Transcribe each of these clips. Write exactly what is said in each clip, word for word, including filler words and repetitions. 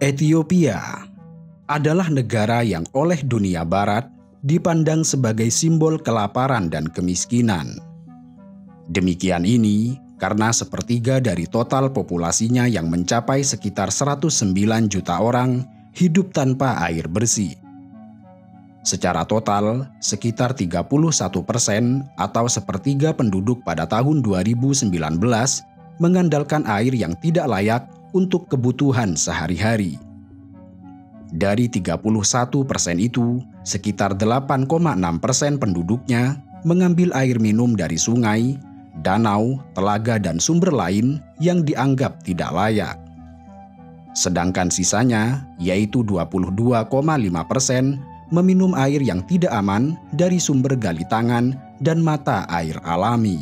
Ethiopia adalah negara yang oleh dunia barat dipandang sebagai simbol kelaparan dan kemiskinan. Demikian ini karena sepertiga dari total populasinya yang mencapai sekitar seratus sembilan juta orang hidup tanpa air bersih. Secara total, sekitar tiga puluh satu persen atau sepertiga penduduk pada tahun dua ribu sembilan belas mengandalkan air yang tidak layak untuk kebutuhan sehari-hari. Dari tiga puluh satu persen itu, sekitar delapan koma enam persen penduduknya mengambil air minum dari sungai, danau, telaga, dan sumber lain yang dianggap tidak layak. Sedangkan sisanya, yaitu dua puluh dua koma lima persen, meminum air yang tidak aman dari sumber gali tangan dan mata air alami.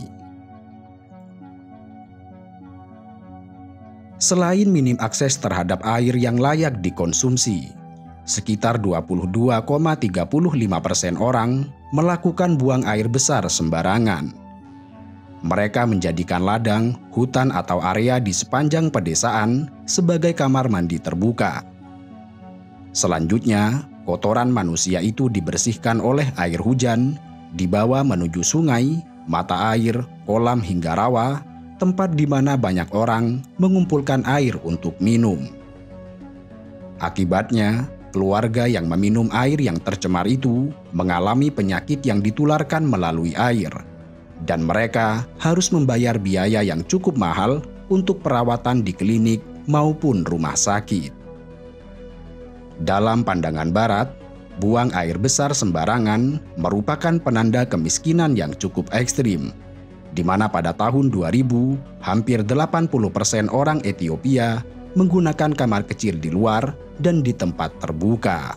Selain minim akses terhadap air yang layak dikonsumsi, sekitar dua puluh dua koma tiga lima persen orang melakukan buang air besar sembarangan. Mereka menjadikan ladang, hutan atau area di sepanjang pedesaan sebagai kamar mandi terbuka. Selanjutnya, kotoran manusia itu dibersihkan oleh air hujan, dibawa menuju sungai, mata air, kolam hingga rawa, tempat di mana banyak orang mengumpulkan air untuk minum. Akibatnya, keluarga yang meminum air yang tercemar itu mengalami penyakit yang ditularkan melalui air, dan mereka harus membayar biaya yang cukup mahal untuk perawatan di klinik maupun rumah sakit. Dalam pandangan Barat, buang air besar sembarangan merupakan penanda kemiskinan yang cukup ekstrim, di mana pada tahun dua ribu, hampir delapan puluh persen orang Ethiopia menggunakan kamar kecil di luar dan di tempat terbuka.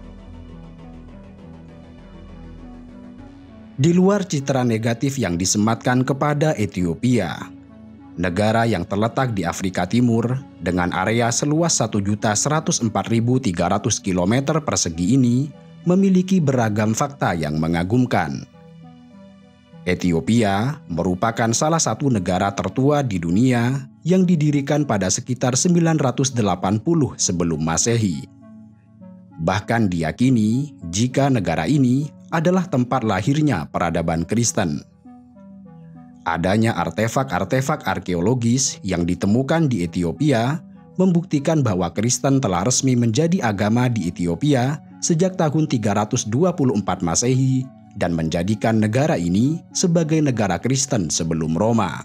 Di luar citra negatif yang disematkan kepada Ethiopia, negara yang terletak di Afrika Timur dengan area seluas satu juta seratus empat ribu tiga ratus kilometer persegi ini memiliki beragam fakta yang mengagumkan. Ethiopia merupakan salah satu negara tertua di dunia yang didirikan pada sekitar sembilan ratus delapan puluh sebelum Masehi. Bahkan diyakini jika negara ini adalah tempat lahirnya peradaban Kristen. Adanya artefak-artefak arkeologis yang ditemukan di Ethiopia membuktikan bahwa Kristen telah resmi menjadi agama di Ethiopia sejak tahun tiga ratus dua puluh empat Masehi dan menjadikan negara ini sebagai negara Kristen sebelum Roma.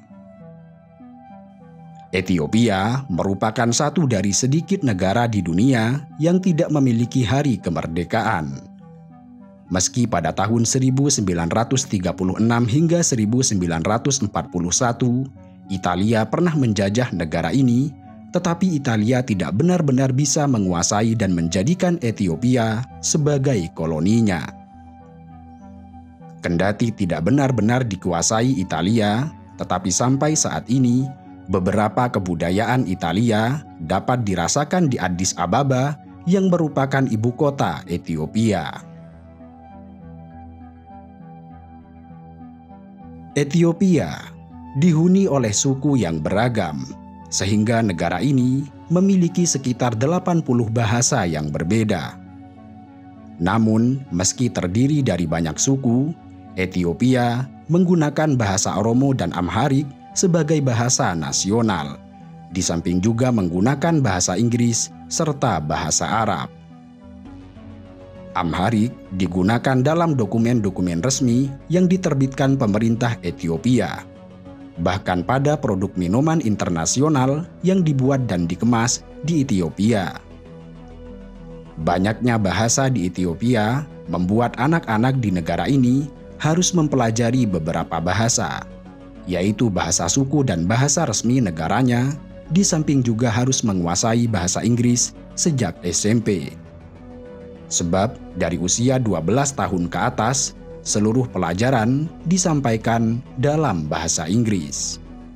Ethiopia merupakan satu dari sedikit negara di dunia yang tidak memiliki hari kemerdekaan. Meski pada tahun seribu sembilan ratus tiga puluh enam hingga seribu sembilan ratus empat puluh satu, Italia pernah menjajah negara ini, tetapi Italia tidak benar-benar bisa menguasai dan menjadikan Ethiopia sebagai koloninya. Kendati tidak benar-benar dikuasai Italia, tetapi sampai saat ini, beberapa kebudayaan Italia dapat dirasakan di Addis Ababa yang merupakan ibu kota Ethiopia. Ethiopia dihuni oleh suku yang beragam, sehingga negara ini memiliki sekitar delapan puluh bahasa yang berbeda. Namun, meski terdiri dari banyak suku, Ethiopia menggunakan bahasa Oromo dan Amharic sebagai bahasa nasional, di samping juga menggunakan bahasa Inggris serta bahasa Arab. Amharic digunakan dalam dokumen-dokumen resmi yang diterbitkan pemerintah Ethiopia. Bahkan pada produk minuman internasional yang dibuat dan dikemas di Ethiopia. Banyaknya bahasa di Ethiopia membuat anak-anak di negara ini harus mempelajari beberapa bahasa, yaitu bahasa suku dan bahasa resmi negaranya, di samping juga harus menguasai bahasa Inggris sejak S M P. Sebab dari usia dua belas tahun ke atas, seluruh pelajaran disampaikan dalam bahasa Inggris.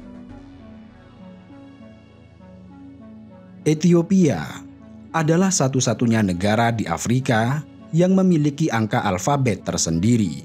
Ethiopia adalah satu-satunya negara di Afrika yang memiliki angka alfabet tersendiri.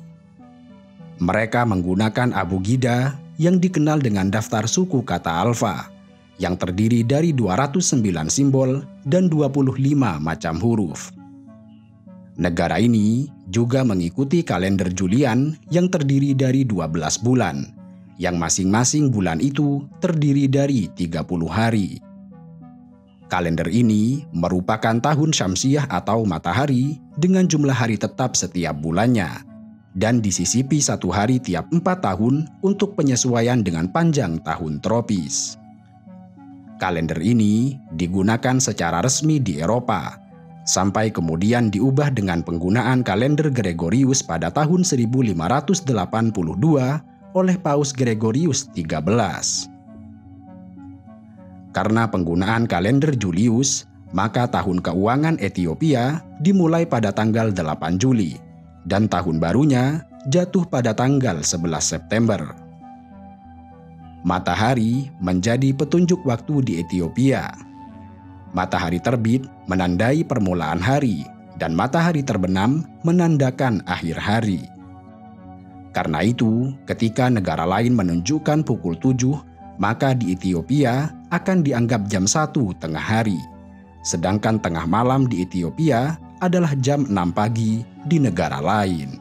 Mereka menggunakan abugida yang dikenal dengan daftar suku kata alfa, yang terdiri dari dua ratus sembilan simbol dan dua puluh lima macam huruf. Negara ini juga mengikuti kalender Julian yang terdiri dari dua belas bulan, yang masing-masing bulan itu terdiri dari tiga puluh hari. Kalender ini merupakan tahun Syamsiah atau matahari dengan jumlah hari tetap setiap bulannya, dan disisipi satu hari tiap empat tahun untuk penyesuaian dengan panjang tahun tropis. Kalender ini digunakan secara resmi di Eropa, sampai kemudian diubah dengan penggunaan kalender Gregorius pada tahun seribu lima ratus delapan puluh dua oleh Paus Gregorius tiga belas. Karena penggunaan kalender Julius, maka tahun keuangan Ethiopia dimulai pada tanggal delapan Juli, dan tahun barunya jatuh pada tanggal sebelas September. Matahari menjadi petunjuk waktu di Ethiopia. Matahari terbit menandai permulaan hari, dan matahari terbenam menandakan akhir hari. Karena itu, ketika negara lain menunjukkan pukul tujuh, maka di Ethiopia akan dianggap jam satu tengah hari. Sedangkan tengah malam di Ethiopia adalah jam enam pagi di negara lain.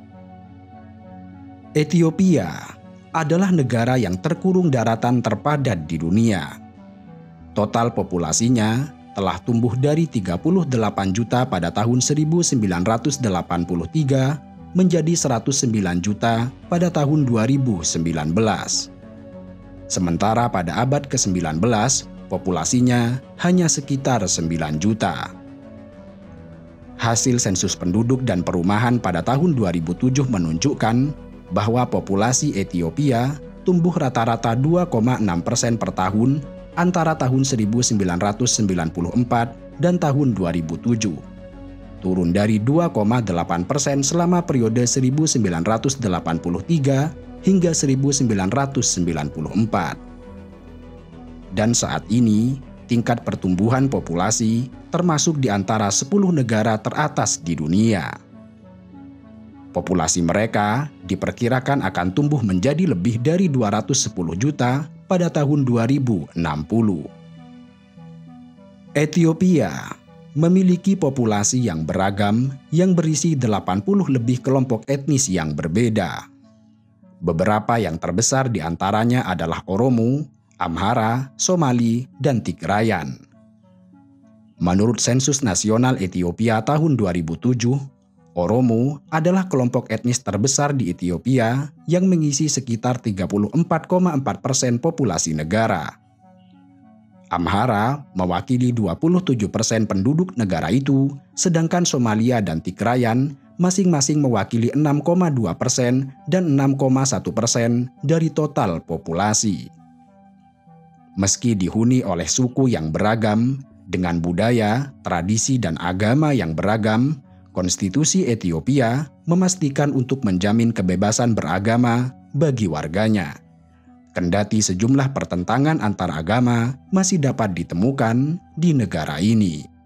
Ethiopia adalah negara yang terkurung daratan terpadat di dunia. Total populasinya telah tumbuh dari tiga puluh delapan juta pada tahun seribu sembilan ratus delapan puluh tiga menjadi seratus sembilan juta pada tahun dua ribu sembilan belas. Sementara pada abad ke sembilan belas, populasinya hanya sekitar sembilan juta. Hasil sensus penduduk dan perumahan pada tahun dua ribu tujuh menunjukkan bahwa populasi Ethiopia tumbuh rata-rata dua koma enam persen per tahun antara tahun seribu sembilan ratus sembilan puluh empat dan tahun dua ribu tujuh. Turun dari dua koma delapan persen selama periode seribu sembilan ratus delapan puluh tiga hingga seribu sembilan ratus sembilan puluh empat. Dan saat ini, tingkat pertumbuhan populasi termasuk di antara sepuluh negara teratas di dunia. Populasi mereka diperkirakan akan tumbuh menjadi lebih dari dua ratus sepuluh juta pada tahun dua ribu enam puluh. Ethiopia memiliki populasi yang beragam yang berisi delapan puluh lebih kelompok etnis yang berbeda. Beberapa yang terbesar di antaranya adalah Oromo, Amhara, Somali, dan Tigrayan. Menurut Sensus Nasional Ethiopia tahun dua ribu tujuh, Oromo adalah kelompok etnis terbesar di Ethiopia yang mengisi sekitar tiga puluh empat koma empat persen populasi negara. Amhara mewakili dua puluh tujuh persen penduduk negara itu, sedangkan Somalia dan Tigrayan masing-masing mewakili enam koma dua persen dan enam koma satu persen dari total populasi. Meski dihuni oleh suku yang beragam, dengan budaya, tradisi, dan agama yang beragam, Konstitusi Ethiopia memastikan untuk menjamin kebebasan beragama bagi warganya. Kendati sejumlah pertentangan antar agama masih dapat ditemukan di negara ini.